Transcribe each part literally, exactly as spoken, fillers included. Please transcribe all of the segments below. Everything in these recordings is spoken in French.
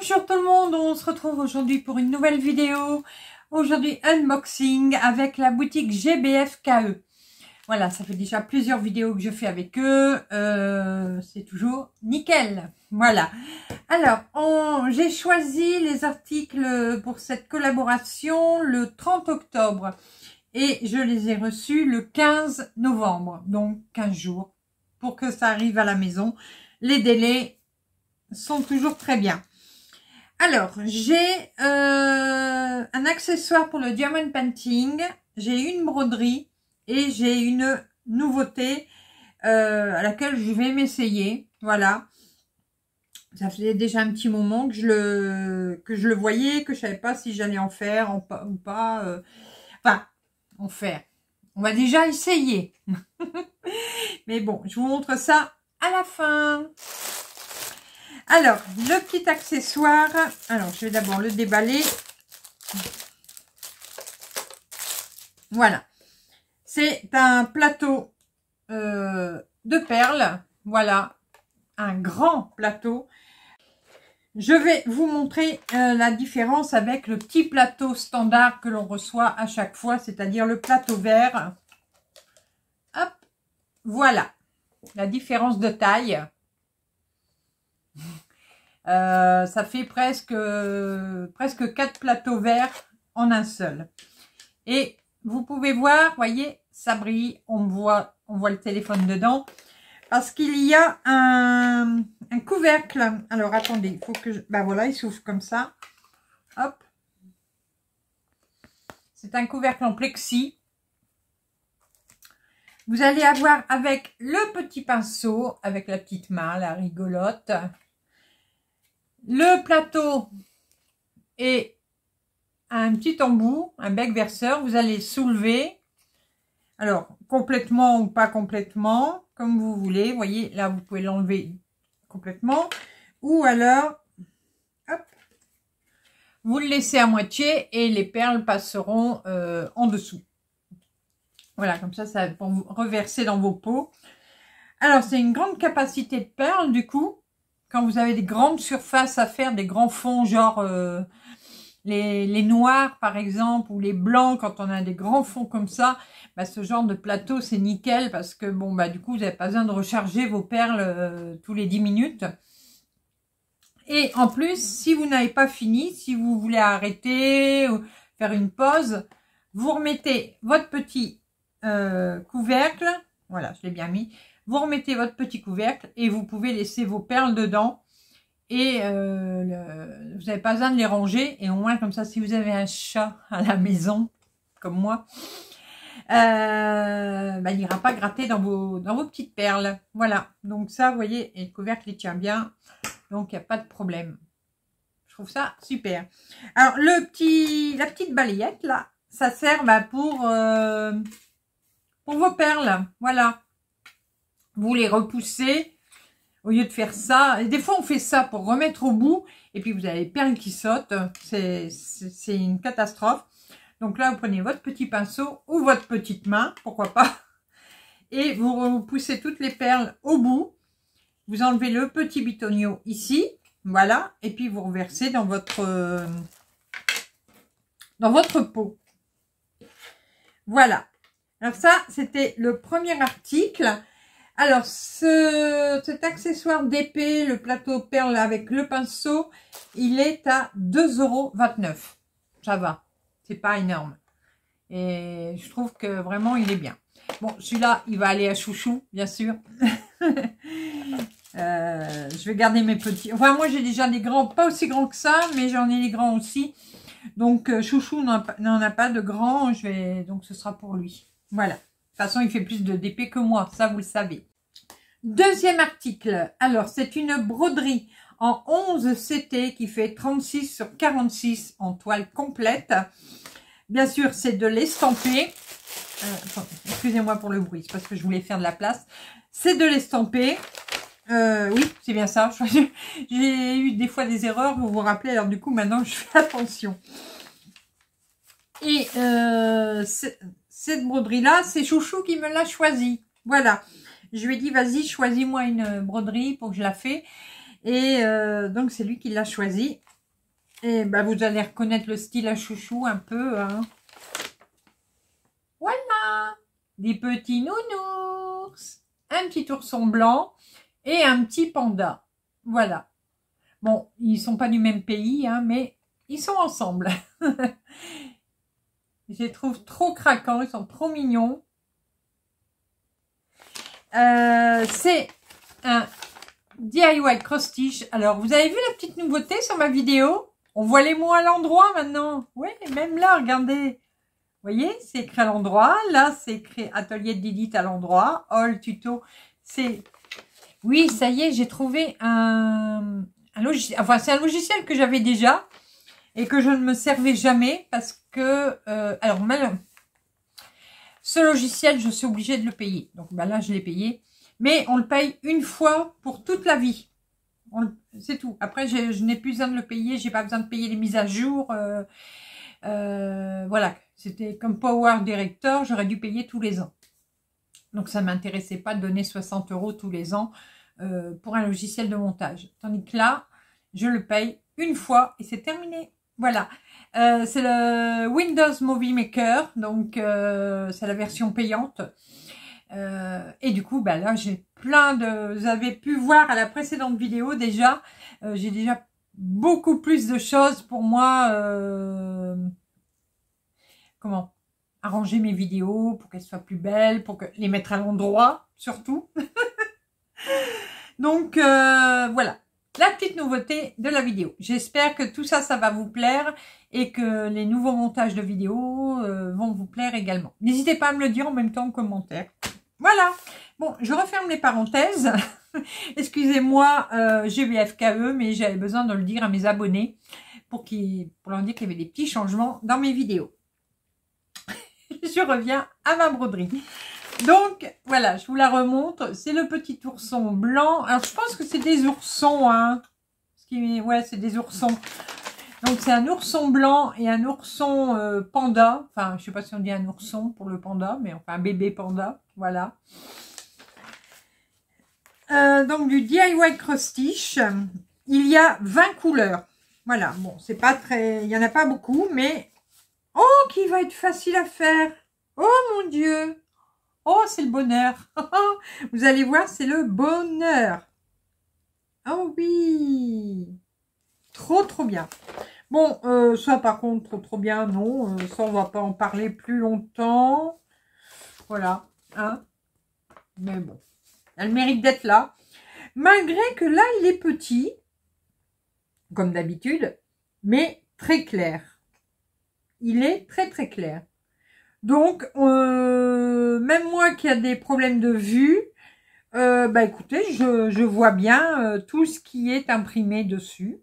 Bonjour tout le monde, on se retrouve aujourd'hui pour une nouvelle vidéo. Aujourd'hui unboxing avec la boutique G B F K E. Voilà, ça fait déjà plusieurs vidéos que je fais avec eux. Euh, c'est toujours nickel. Voilà. Alors, j'ai choisi les articles pour cette collaboration le trente octobre. Et je les ai reçus le quinze novembre. Donc quinze jours pour que ça arrive à la maison. Les délais sont toujours très bien. Alors, j'ai euh, un accessoire pour le diamond painting, j'ai une broderie et j'ai une nouveauté euh, à laquelle je vais m'essayer. Voilà, ça faisait déjà un petit moment que je le que je le voyais, que je savais pas si j'allais en faire en, ou pas. Euh, enfin, en faire. On va déjà essayer. Mais bon, je vous montre ça à la fin. Alors, le petit accessoire, alors je vais d'abord le déballer. Voilà, c'est un plateau euh, de perles, voilà, un grand plateau. Je vais vous montrer euh, la différence avec le petit plateau standard que l'on reçoit à chaque fois, c'est-à-dire le plateau vert. Hop, voilà, la différence de taille. Euh, ça fait presque euh, presque quatre plateaux verts en un seul. Et vous pouvez voir, voyez, ça brille, on voit, on voit le téléphone dedans, parce qu'il y a un, un couvercle. Alors attendez, il faut que je, ben voilà, il s'ouvre comme ça. Hop, c'est un couvercle en plexi. Vous allez avoir avec le petit pinceau, avec la petite main, la rigolote. Le plateau est un petit embout, un bec verseur. Vous allez soulever. Alors, complètement ou pas complètement, comme vous voulez. Vous voyez, là, vous pouvez l'enlever complètement. Ou alors, hop, vous le laissez à moitié et les perles passeront euh, en dessous. Voilà, comme ça, ça va pour vous reverser dans vos pots. Alors, c'est une grande capacité de perles, du coup. Quand vous avez des grandes surfaces à faire, des grands fonds, genre euh, les, les noirs par exemple, ou les blancs, quand on a des grands fonds comme ça, bah, ce genre de plateau c'est nickel parce que bon bah du coup vous n'avez pas besoin de recharger vos perles euh, tous les dix minutes. Et en plus, si vous n'avez pas fini, si vous voulez arrêter ou faire une pause, vous remettez votre petit euh, couvercle, voilà je l'ai bien mis. Vous remettez votre petit couvercle et vous pouvez laisser vos perles dedans. Et euh, le, vous n'avez pas besoin de les ranger. Et au moins comme ça, si vous avez un chat à la maison, comme moi, euh, bah, il n'ira pas gratter dans vos, dans vos petites perles. Voilà. Donc ça, vous voyez, et le couvercle, il tient bien. Donc il n'y a pas de problème. Je trouve ça super. Alors, le petit, la petite balayette, là, ça sert bah, pour, euh, pour vos perles. Voilà. Vous les repoussez au lieu de faire ça. Et des fois, on fait ça pour remettre au bout. Et puis, vous avez les perles qui sautent. C'est une catastrophe. Donc là, vous prenez votre petit pinceau ou votre petite main. Pourquoi pas. Et vous repoussez toutes les perles au bout. Vous enlevez le petit bitonio ici. Voilà. Et puis, vous reversez dans votre, dans votre pot. Voilà. Alors ça, c'était le premier article. Alors, ce, cet accessoire d'épée, le plateau perle avec le pinceau, il est à deux euros vingt-neuf. Ça va, c'est pas énorme. Et je trouve que vraiment, il est bien. Bon, celui-là, il va aller à chouchou, bien sûr. euh, je vais garder mes petits. Enfin, moi, j'ai déjà des grands, pas aussi grands que ça, mais j'en ai des grands aussi. Donc, euh, chouchou n'en a pas de grands, je vais, donc ce sera pour lui. Voilà. De toute façon, il fait plus de d'épée que moi, ça vous le savez. Deuxième article, alors c'est une broderie en onze C T qui fait trente-six sur quarante-six en toile complète. Bien sûr, c'est de l'estampé. Euh, Excusez-moi pour le bruit, c'est parce que je voulais faire de la place. C'est de l'estampé. Euh, oui, c'est bien ça. J'ai eu des fois des erreurs, vous vous rappelez, alors du coup, maintenant, je fais attention. Et euh, cette broderie-là, c'est Chouchou qui me l'a choisie. Voilà. Je lui ai dit, vas-y, choisis-moi une broderie pour que je la fasse. Et euh, donc, c'est lui qui l'a choisi. Et ben, vous allez reconnaître le style à chouchou un peu. Hein. Voilà, des petits nounours, un petit ourson blanc et un petit panda. Voilà. Bon, ils sont pas du même pays, hein, mais ils sont ensemble. Je les trouve trop craquants, ils sont trop mignons. Euh, c'est un D I Y cross-stitch. Alors, vous avez vu la petite nouveauté sur ma vidéo? On voit les mots à l'endroit maintenant. Oui, même là, regardez. Vous voyez, c'est écrit à l'endroit. Là, c'est écrit atelier d'Edith à l'endroit. All tuto. C'est... Oui, ça y est, j'ai trouvé un, un logiciel. Enfin, c'est un logiciel que j'avais déjà et que je ne me servais jamais parce que... Euh, alors, mal... ce logiciel, je suis obligée de le payer. Donc, ben là, je l'ai payé. Mais on le paye une fois pour toute la vie. C'est tout. Après, je, je n'ai plus besoin de le payer. J'ai pas besoin de payer les mises à jour. Euh, euh, voilà. C'était comme Power Director. J'aurais dû payer tous les ans. Donc, ça ne m'intéressait pas de donner soixante euros tous les ans euh, pour un logiciel de montage. Tandis que là, je le paye une fois et c'est terminé. Voilà. Euh, c'est le Windows Movie Maker. Donc, euh, c'est la version payante. Euh, et du coup, bah là, j'ai plein de... Vous avez pu voir à la précédente vidéo déjà, euh, j'ai déjà beaucoup plus de choses pour moi. Euh, comment arranger mes vidéos pour qu'elles soient plus belles, pour que, les mettre à l'endroit, surtout. Donc, euh, voilà. La petite nouveauté de la vidéo. J'espère que tout ça, ça va vous plaire et que les nouveaux montages de vidéos euh, vont vous plaire également. N'hésitez pas à me le dire en même temps en commentaire. Voilà. Bon, je referme les parenthèses. Excusez-moi, euh, G V F K E, mais j'avais besoin de le dire à mes abonnés pour, qu'ils, pour leur dire qu'il y avait des petits changements dans mes vidéos. Je reviens à ma broderie. Donc, voilà, je vous la remontre. C'est le petit ourson blanc. Alors, je pense que c'est des oursons, hein. Ce qui, ouais, c'est des oursons. Donc, c'est un ourson blanc et un ourson euh, panda. Enfin, je sais pas si on dit un ourson pour le panda, mais enfin, un bébé panda. Voilà. Euh, donc, du D I Y cross-stitch. Il y a vingt couleurs. Voilà. Bon, c'est pas très... Il y en a pas beaucoup, mais... Oh, qui va être facile à faire. Oh, mon Dieu. Oh, c'est le bonheur. Vous allez voir, c'est le bonheur. Oh oui. Trop, trop bien. Bon, euh, ça par contre, trop, trop bien, non. Euh, ça, on va pas en parler plus longtemps. Voilà. Hein. Mais bon, elle mérite d'être là. Malgré que là, il est petit, comme d'habitude, mais très clair. Il est très, très clair. Donc, euh, même moi qui a des problèmes de vue, euh, bah écoutez, je, je vois bien euh, tout ce qui est imprimé dessus.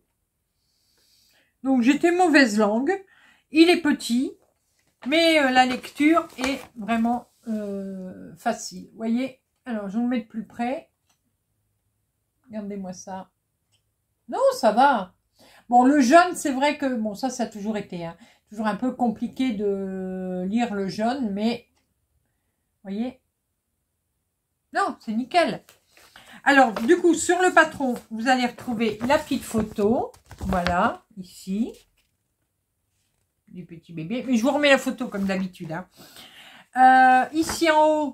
Donc, j'étais mauvaise langue. Il est petit, mais euh, la lecture est vraiment euh, facile. Vous voyez? Alors, je vais me mettre plus près. Regardez-moi ça. Non, ça va. Bon, le jaune, c'est vrai que... Bon, ça, ça a toujours été... Hein, toujours un peu compliqué de lire le jaune, mais... Vous voyez? Non, c'est nickel. Alors, du coup, sur le patron, vous allez retrouver la petite photo. Voilà, ici. Du petit bébé. Mais je vous remets la photo comme d'habitude. Hein. Euh, ici en haut,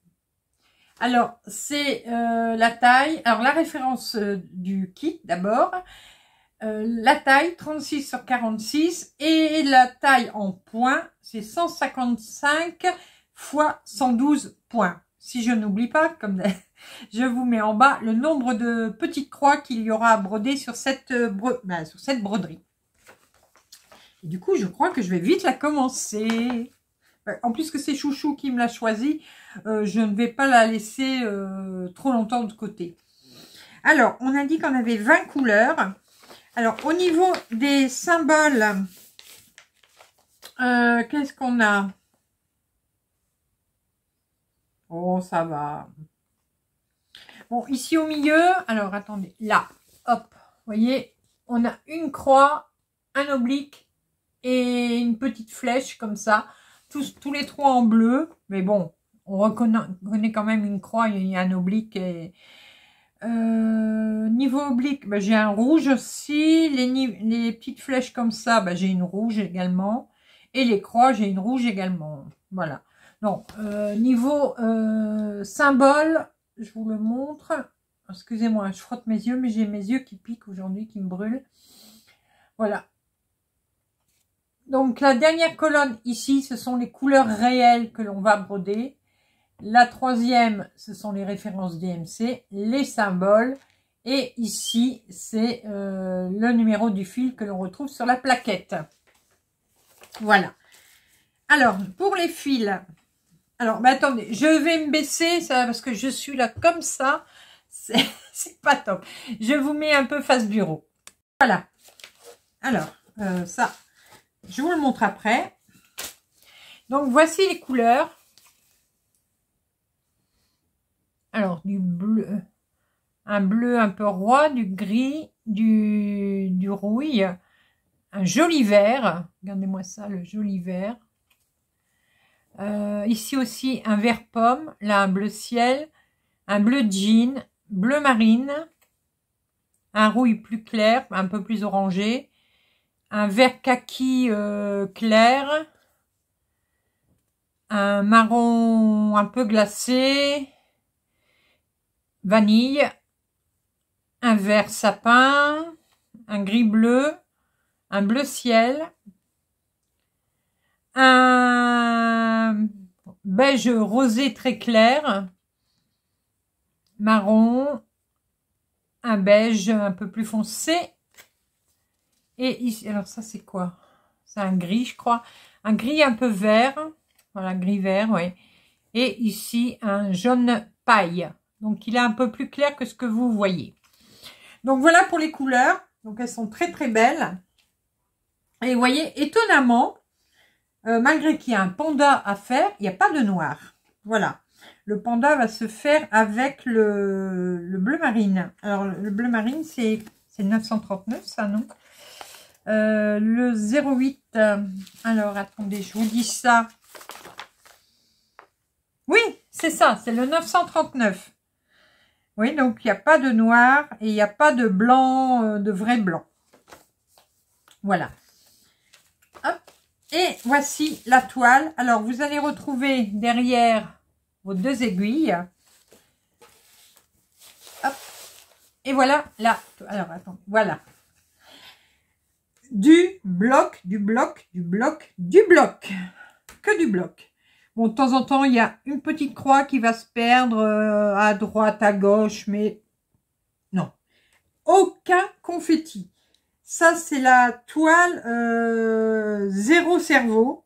alors, c'est euh, la taille. Alors, la référence euh, du kit d'abord. Euh, la taille, trente-six sur quarante-six. Et la taille en points, c'est cent cinquante-cinq fois cent douze points. Si je n'oublie pas, comme je vous mets en bas le nombre de petites croix qu'il y aura à broder sur cette, bro... ben, sur cette broderie. Et du coup, je crois que je vais vite la commencer. En plus que c'est Chouchou qui me l'a choisi, euh, je ne vais pas la laisser euh, trop longtemps de côté. Alors, on a dit qu'on avait vingt couleurs. Alors, au niveau des symboles, euh, qu'est-ce qu'on a? Oh, ça va. Bon, ici au milieu, alors attendez, là, hop, vous voyez, on a une croix, un oblique et une petite flèche comme ça. Tous, tous les trois en bleu, mais bon, on reconnaît, reconnaît quand même une croix et un oblique. Et Euh, niveau oblique, bah, j'ai un rouge aussi. Les, les petites flèches comme ça, bah, j'ai une rouge également. Et les croix, j'ai une rouge également. Voilà. Donc, euh, niveau euh, symbole, je vous le montre. Excusez-moi, je frotte mes yeux, mais j'ai mes yeux qui piquent aujourd'hui, qui me brûlent. Voilà. Donc, la dernière colonne ici, ce sont les couleurs réelles que l'on va broder. La troisième, ce sont les références D M C, les symboles. Et ici, c'est euh, le numéro du fil que l'on retrouve sur la plaquette. Voilà. Alors, pour les fils, alors, bah, attendez, je vais me baisser ça parce que je suis là comme ça. C'est pas top. Je vous mets un peu face bureau. Voilà. Alors, euh, ça, je vous le montre après. Donc, voici les couleurs. Alors, du bleu, un bleu un peu roi, du gris, du, du rouille, un joli vert. Regardez-moi ça, le joli vert. Euh, ici aussi, un vert pomme, là, un bleu ciel, un bleu jean, bleu marine, un rouille plus clair, un peu plus orangé, un vert kaki euh, clair, un marron un peu glacé, vanille, un vert sapin, un gris bleu, un bleu ciel, un beige rosé très clair, marron, un beige un peu plus foncé, et ici, alors ça c'est quoi? C'est un gris je crois, un gris un peu vert, voilà, gris vert, oui, et ici un jaune paille, donc il est un peu plus clair que ce que vous voyez. Donc voilà pour les couleurs, donc elles sont très très belles, et vous voyez, étonnamment, euh, malgré qu'il y a un panda à faire, il n'y a pas de noir, voilà. Le panda va se faire avec le, le bleu marine. Alors, le bleu marine, c'est neuf cent trente-neuf, ça, non? euh, Le zéro huit, euh, alors, attendez, je vous dis ça. Oui, c'est ça, c'est le neuf cent trente-neuf. Oui, donc, il n'y a pas de noir et il n'y a pas de blanc, euh, de vrai blanc. Voilà. Hop. Et voici la toile. Alors, vous allez retrouver derrière vos deux aiguilles. Hop. Et voilà là. Alors, attends. Voilà. Du bloc, du bloc, du bloc, du bloc. Que du bloc. Bon, de temps en temps, il y a une petite croix qui va se perdre euh, à droite, à gauche, mais non. Aucun confetti. Ça, c'est la toile euh, zéro cerveau.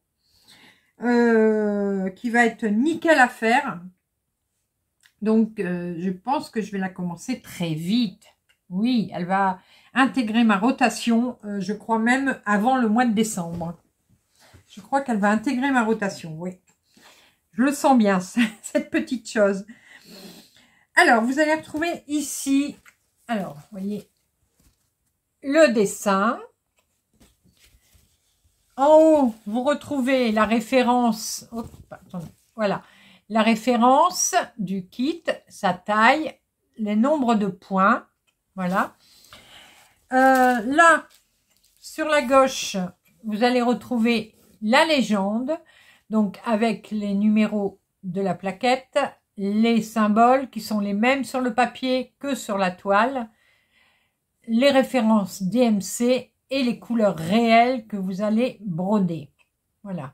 Euh, qui va être nickel à faire. Donc, euh, je pense que je vais la commencer très vite. Oui, elle va intégrer ma rotation, euh, je crois même avant le mois de décembre. Je crois qu'elle va intégrer ma rotation, oui. Je le sens bien, cette petite chose. Alors, vous allez retrouver ici, alors, vous voyez, le dessin. En haut, vous retrouvez la référence, hop, attendez, voilà, la référence du kit, sa taille, les nombres de points, voilà. Euh, là, sur la gauche, vous allez retrouver la légende, donc avec les numéros de la plaquette, les symboles qui sont les mêmes sur le papier que sur la toile, les références D M C et les couleurs réelles que vous allez broder. Voilà.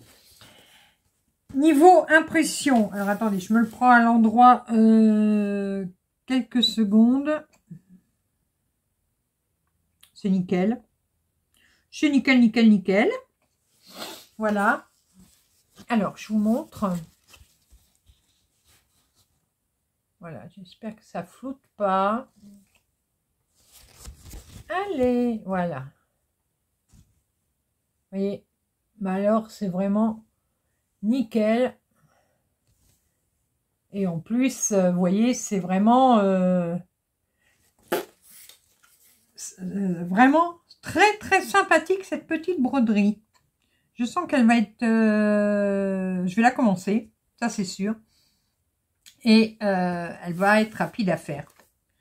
Niveau impression, alors attendez, je me le prends à l'endroit euh, quelques secondes. C'est nickel. C'est nickel, nickel, nickel. Voilà. Alors, je vous montre. Voilà, j'espère que ça floute pas. Allez, voilà. Vous voyez, bah alors c'est vraiment nickel. Et en plus, vous voyez, c'est vraiment, euh, vraiment très très sympathique cette petite broderie. Je sens qu'elle va être, euh, je vais la commencer, ça c'est sûr. Et euh, elle va être rapide à faire.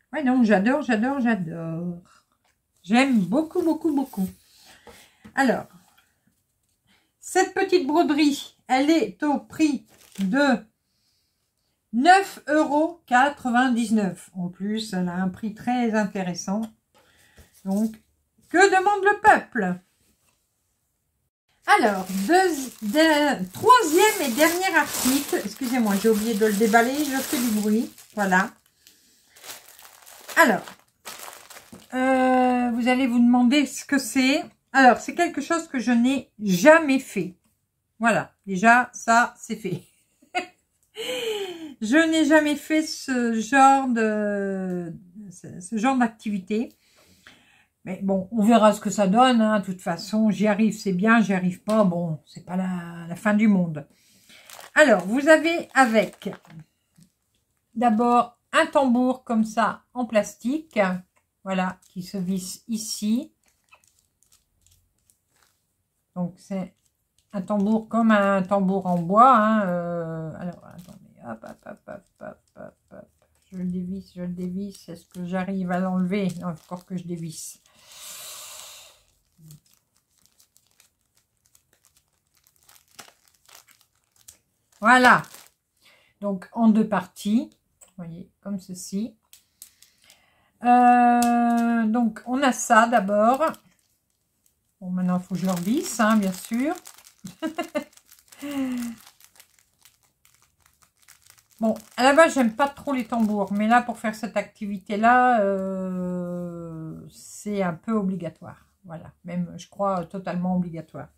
Ouais, non, j'adore, j'adore, j'adore. J'aime beaucoup, beaucoup, beaucoup. Alors, cette petite broderie, elle est au prix de neuf euros quatre-vingt-dix-neuf. En plus, elle a un prix très intéressant. Donc, que demande le peuple? Alors, deux, deux, troisième et dernier article. Excusez-moi, j'ai oublié de le déballer. Je fais du bruit. Voilà. Alors, euh, vous allez vous demander ce que c'est. Alors, c'est quelque chose que je n'ai jamais fait. Voilà. Déjà, ça, c'est fait. Je n'ai jamais fait ce genre de ce, ce genre d'activité. Mais bon, on verra ce que ça donne. Hein. De toute façon, j'y arrive, c'est bien. J'y arrive pas, bon, c'est pas la, la fin du monde. Alors, vous avez avec d'abord un tambour comme ça en plastique. Voilà, qui se visse ici. Donc, c'est un tambour comme un tambour en bois. Hein. Euh, alors, attendez. Hop, hop, hop, hop, hop, hop, hop. Je le dévisse, je le dévisse. Est-ce que j'arrive à l'enlever? Non, encore que je dévisse. Voilà. Donc, en deux parties. Vous voyez, comme ceci. Euh, donc, on a ça d'abord. Bon, maintenant, il faut que je le revisse, hein, bien sûr. Bon, à la base, j'aime pas trop les tambours. Mais là, pour faire cette activité-là, euh, c'est un peu obligatoire. Voilà, même, je crois, totalement obligatoire.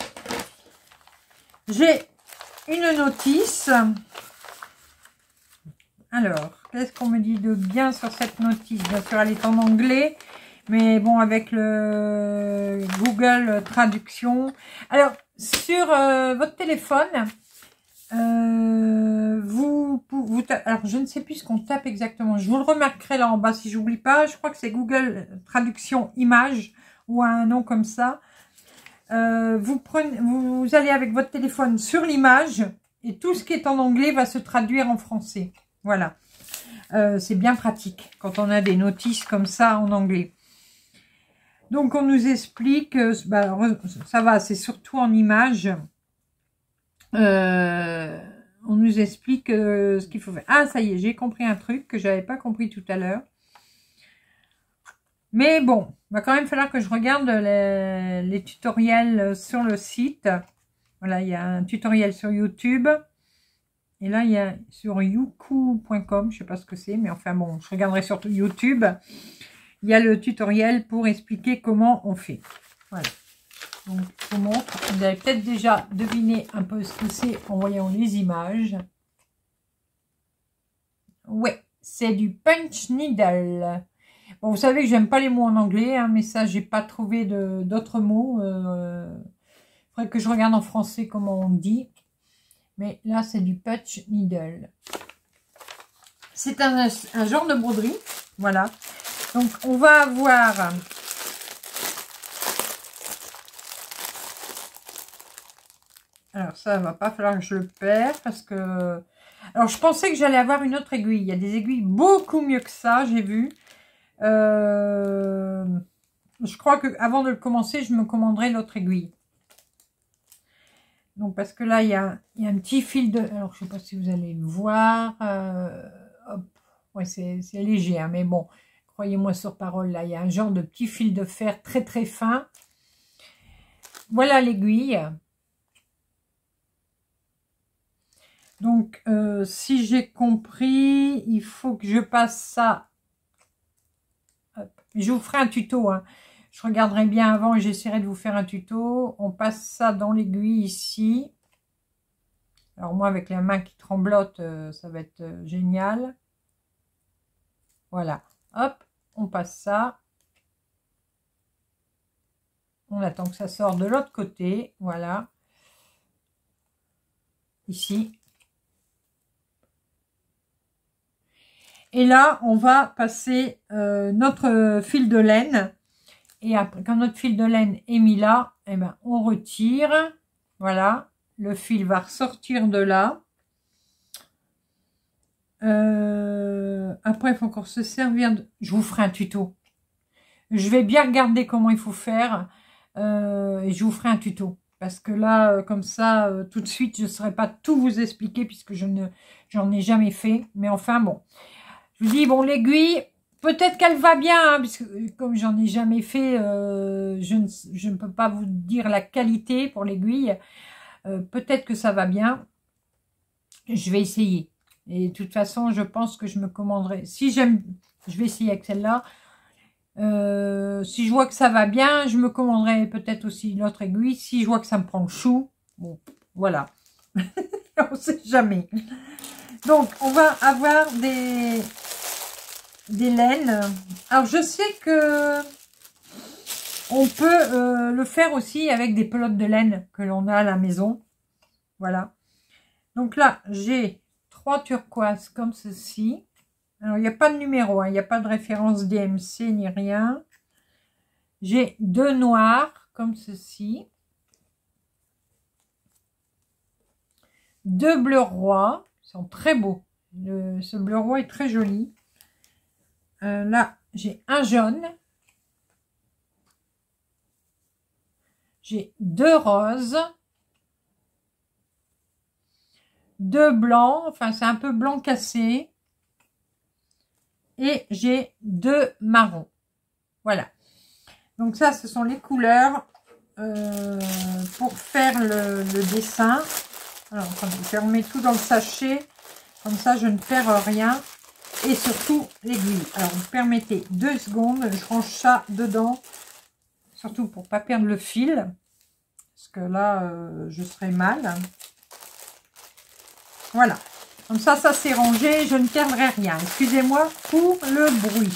J'ai une notice. Alors, qu'est-ce qu'on me dit de bien sur cette notice? Bien sûr, elle est en anglais, mais bon, avec le Google Traduction. Alors, sur euh, votre téléphone, euh, vous, vous, alors je ne sais plus ce qu'on tape exactement. Je vous le remarquerai là en bas si j'oublie pas. Je crois que c'est Google Traduction Image ou un nom comme ça. Euh, vous prenez, vous allez avec votre téléphone sur l'image et tout ce qui est en anglais va se traduire en français. Voilà, euh, c'est bien pratique quand on a des notices comme ça en anglais. Donc on nous explique, euh, bah, ça va, c'est surtout en images. Euh, on nous explique euh, ce qu'il faut faire. Ah, ça y est, j'ai compris un truc que j'avais pas compris tout à l'heure. Mais bon, il va quand même falloir que je regarde les, les tutoriels sur le site. Voilà, il y a un tutoriel sur YouTube. Et là, il y a sur youku point com, je ne sais pas ce que c'est, mais enfin bon, je regarderai sur YouTube. Il y a le tutoriel pour expliquer comment on fait. Voilà. Donc, je vous montre. Vous avez peut-être déjà deviné un peu ce que c'est en voyant les images. Ouais, c'est du punch needle. Bon, vous savez que j'aime pas les mots en anglais, hein, mais ça, j'ai pas trouvé d'autres mots. Il euh, faudrait que je regarde en français comment on dit. Mais là, c'est du punch needle. C'est un, un genre de broderie. Voilà. Donc, on va avoir... Alors, ça va pas falloir que je le perde parce que... Alors, je pensais que j'allais avoir une autre aiguille. Il y a des aiguilles beaucoup mieux que ça, j'ai vu. Euh... Je crois que avant de le commencer, je me commanderai l'autre aiguille. Donc, parce que là, il y a, il y a un petit fil de... Alors, je ne sais pas si vous allez le voir. Euh, hop. Ouais, c'est léger, hein, mais bon, croyez-moi sur parole, là, il y a un genre de petit fil de fer très, très fin. Voilà l'aiguille. Donc, euh, si j'ai compris, il faut que je passe ça. Hop. Je vous ferai un tuto, hein. Je regarderai bien avant et j'essaierai de vous faire un tuto. On passe ça dans l'aiguille ici. Alors moi, avec la main qui tremblote, euh, ça va être euh, génial. Voilà. Hop, on passe ça. On attend que ça sorte de l'autre côté. Voilà. Ici. Et là, on va passer euh, notre fil de laine. Et après, quand notre fil de laine est mis là, eh ben, on retire. Voilà. Le fil va ressortir de là. Euh, après, il faut encore se servir de... Je vous ferai un tuto. Je vais bien regarder comment il faut faire. Euh, et je vous ferai un tuto. Parce que là, euh, comme ça, euh, tout de suite, je ne saurais pas tout vous expliquer puisque je ne j'en ai jamais fait. Mais enfin, bon. Je vous dis, bon, l'aiguille, peut-être qu'elle va bien, hein, puisque comme j'en ai jamais fait, euh, je, ne, je ne peux pas vous dire la qualité pour l'aiguille. Euh, peut-être que ça va bien. Je vais essayer. Et de toute façon, je pense que je me commanderai. Si j'aime, je vais essayer avec celle-là. Euh, si je vois que ça va bien, je me commanderai peut-être aussi l'autre aiguille. Si je vois que ça me prend le chou, bon, voilà. On sait jamais. Donc, on va avoir des, des laines. Alors, je sais que on peut euh, le faire aussi avec des pelotes de laine que l'on a à la maison. Voilà. Donc là, j'ai trois turquoises comme ceci. Alors, il n'y a pas de numéro, hein, il n'y a pas de référence D M C ni rien. J'ai deux noirs comme ceci. Deux bleus rois. Ils sont très beaux. Le, ce bleu roi est très joli. Euh, là, j'ai un jaune. J'ai deux roses. Deux blancs. Enfin, c'est un peu blanc cassé. Et j'ai deux marrons. Voilà. Donc ça, ce sont les couleurs euh, pour faire le, le dessin. Alors, attendez, je remets tout dans le sachet. Comme ça, je ne perds rien. Et surtout, l'aiguille. Alors, vous permettez deux secondes. Je range ça dedans. Surtout pour ne pas perdre le fil. Parce que là, euh, je serai mal. Voilà. Comme ça, ça s'est rangé. Je ne perdrai rien. Excusez-moi pour le bruit.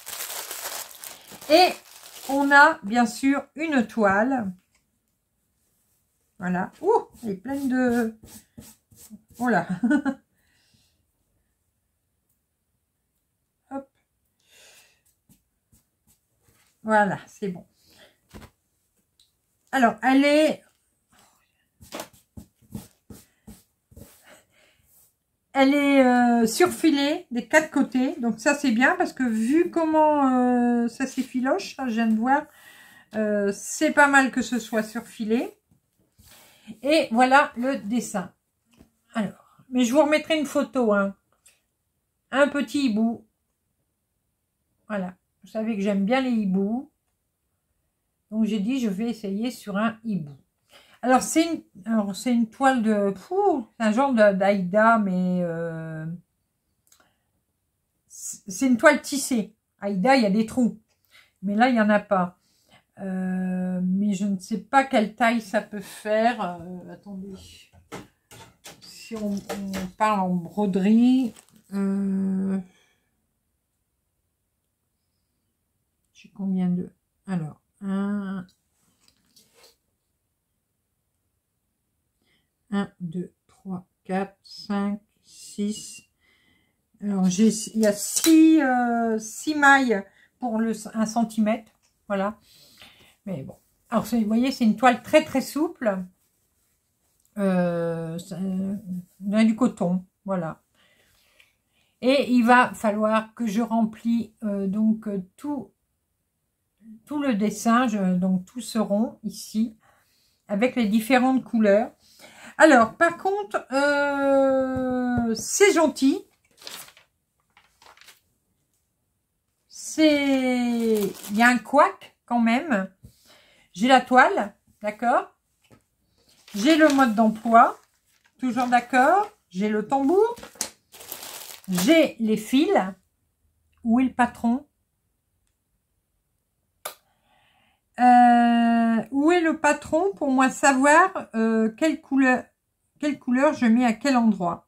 Et on a, bien sûr, une toile. Voilà. Ouh, elle est pleine de... Voilà. Hop. Voilà, c'est bon. Alors, elle est... Elle est euh, surfilée des quatre côtés. Donc ça, c'est bien parce que vu comment euh, ça s'effiloche, je viens de voir, euh, c'est pas mal que ce soit surfilé. Et voilà le dessin. Alors, mais je vous remettrai une photo. Hein. Un petit hibou. Voilà. Vous savez que j'aime bien les hiboux. Donc j'ai dit, je vais essayer sur un hibou. Alors c'est une, alors c'est une toile de, c'est un genre d'Aïda, mais euh, c'est une toile tissée. Aïda, il y a des trous, mais là il y en a pas. Euh, mais je ne sais pas quelle taille ça peut faire. Euh, attendez, si on, on parle en broderie, euh, j'ai combien de, alors un. un, deux, trois, quatre, cinq, six. Alors, j'ai, il y a six, euh, six mailles pour le un centimètre. Voilà. Mais bon. Alors, vous voyez, c'est une toile très, très souple. Euh, on a du coton. Voilà. Et il va falloir que je remplis euh, donc tout, tout le dessin, je, donc tout ce rond ici, avec les différentes couleurs. Alors, par contre, euh, c'est gentil. C'est... Il y a un couac quand même. J'ai la toile, d'accord. J'ai le mode d'emploi, toujours d'accord. J'ai le tambour. J'ai les fils. Où est le patron? Euh, où est le patron pour moi savoir euh, quelle couleur, quelle couleur je mets à quel endroit?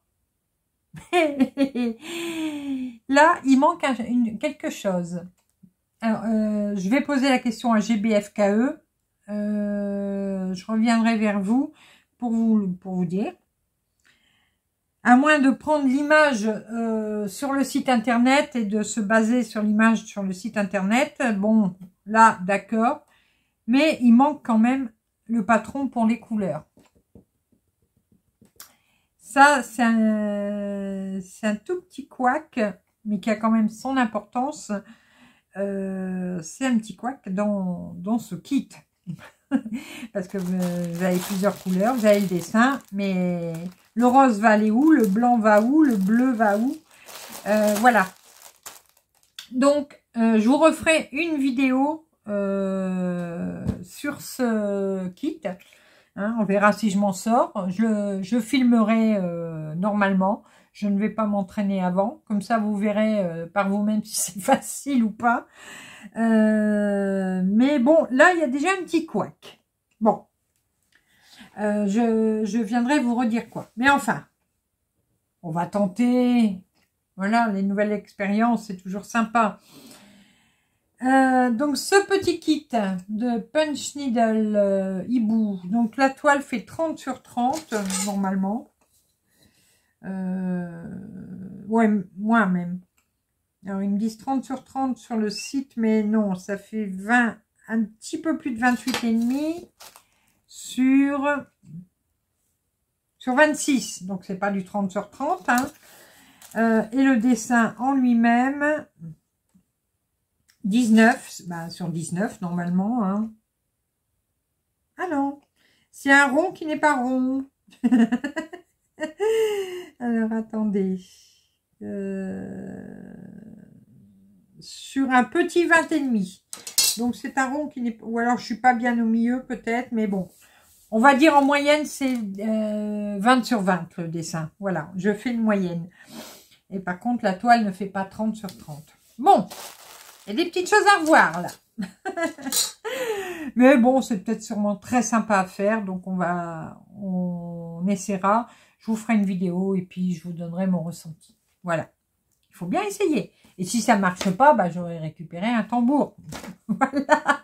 Là, il manque un, une, quelque chose. Alors, euh, je vais poser la question à G B F K E. Euh, je reviendrai vers vous pour vous, pour vous dire. À moins de prendre l'image euh, sur le site internet et de se baser sur l'image sur le site internet. Bon, là, d'accord. Mais il manque quand même le patron pour les couleurs. Ça, c'est euh, c'est un tout petit couac, mais qui a quand même son importance. Euh, c'est un petit couac dans, dans ce kit. Parce que vous, vous avez plusieurs couleurs, vous avez le dessin, mais le rose va aller où, le blanc va où, le bleu va où. Euh, voilà. Donc, euh, je vous referai une vidéo euh, sur ce kit. Hein, on verra si je m'en sors. Je, je filmerai euh, normalement. Je ne vais pas m'entraîner avant. Comme ça, vous verrez euh, par vous-même si c'est facile ou pas. Euh, mais bon, là, il y a déjà un petit couac. Bon. Euh, je, je viendrai vous redire quoi. Mais enfin, on va tenter. Voilà, les nouvelles expériences, c'est toujours sympa. Euh, donc, ce petit kit de Punch Needle euh, Hibou. Donc, la toile fait trente sur trente, euh, normalement. Euh, ouais, moins même. Alors, ils me disent trente sur trente sur le site, mais non, ça fait vingt, un petit peu plus de vingt-huit virgule cinq sur, sur vingt-six. Donc, c'est pas du trente sur trente. Hein. Euh, et le dessin en lui-même, dix-neuf, ben, sur dix-neuf normalement. Hein. Ah non, c'est un rond qui n'est pas rond. Alors, attendez. Euh... Sur un petit vingt et demi. Donc, c'est un rond qui n'est pas... Ou alors, je suis pas bien au milieu, peut-être. Mais bon. On va dire en moyenne, c'est euh, vingt sur vingt, le dessin. Voilà, je fais une moyenne. Et par contre, la toile ne fait pas trente sur trente. Bon, il y a des petites choses à revoir, là. Mais bon, c'est peut-être sûrement très sympa à faire. Donc, on va... On essaiera. Je vous ferai une vidéo et puis je vous donnerai mon ressenti. Voilà. Il faut bien essayer. Et si ça ne marche pas, bah, j'aurai récupéré un tambour. Voilà.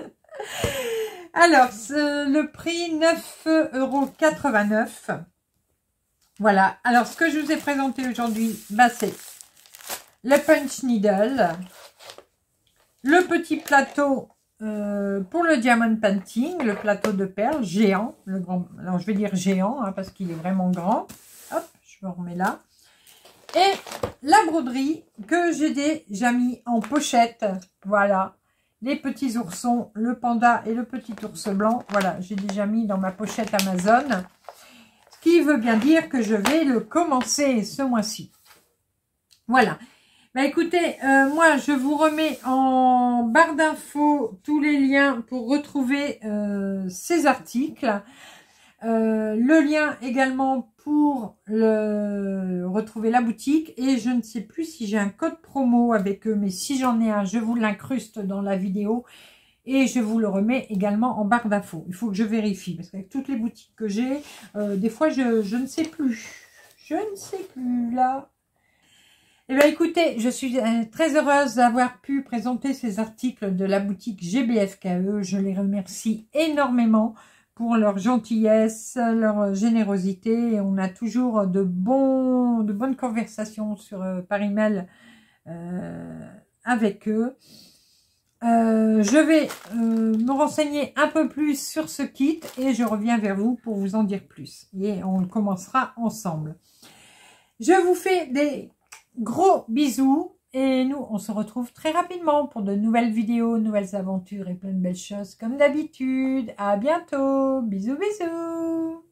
Alors, le prix, neuf euros quatre-vingt-neuf. Voilà. Alors, ce que je vous ai présenté aujourd'hui, bah, c'est le Punch Needle, le petit plateau euh, pour le Diamond Painting, le plateau de perles géant. Le grand, alors, je vais dire géant hein, parce qu'il est vraiment grand. Hop, je me remets là. Et la broderie que j'ai déjà mis en pochette. Voilà. Les petits oursons, le panda et le petit ours blanc. Voilà, j'ai déjà mis dans ma pochette Amazon. Ce qui veut bien dire que je vais le commencer ce mois-ci. Voilà. Bah écoutez, euh, moi je vous remets en barre d'infos tous les liens pour retrouver euh, ces articles. Euh, le lien également pour le, retrouver la boutique. Et je ne sais plus si j'ai un code promo avec eux, mais si j'en ai un, je vous l'incruste dans la vidéo. Et je vous le remets également en barre d'infos. Il faut que je vérifie, parce qu'avec toutes les boutiques que j'ai, euh, des fois je, je ne sais plus. Je ne sais plus là. Eh bien écoutez, je suis très heureuse d'avoir pu présenter ces articles de la boutique G B F K E. Je les remercie énormément pour leur gentillesse, leur générosité. Et on a toujours de, bons, de bonnes conversations sur, euh, par email euh, avec eux. Euh, je vais euh, me renseigner un peu plus sur ce kit et je reviens vers vous pour vous en dire plus. Et on le commencera ensemble. Je vous fais des gros bisous et nous, on se retrouve très rapidement pour de nouvelles vidéos, nouvelles aventures et plein de belles choses comme d'habitude. À bientôt. Bisous, bisous.